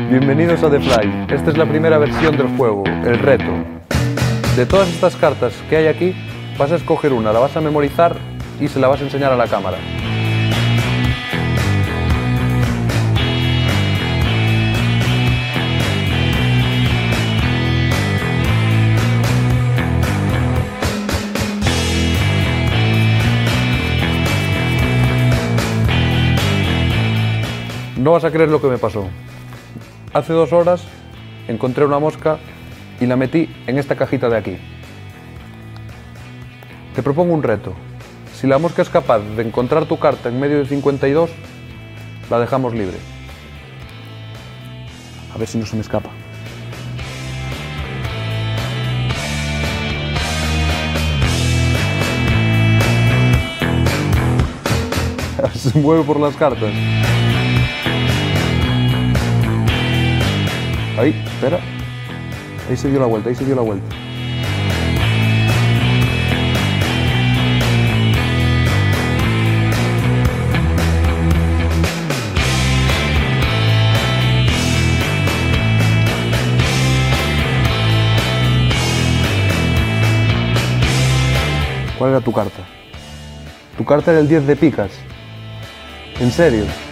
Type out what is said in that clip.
Bienvenidos a The Fly. Esta es la primera versión del juego, el reto. De todas estas cartas que hay aquí, vas a escoger una, la vas a memorizar y se la vas a enseñar a la cámara. No vas a creer lo que me pasó. Hace 2 horas encontré una mosca y la metí en esta cajita de aquí. Te propongo un reto. Si la mosca es capaz de encontrar tu carta en medio de 52, la dejamos libre. A ver si no se me escapa. Se mueve por las cartas. Ahí, espera. Ahí se dio la vuelta, ahí se dio la vuelta. ¿Cuál era tu carta? Tu carta era el 10 de picas. ¿En serio?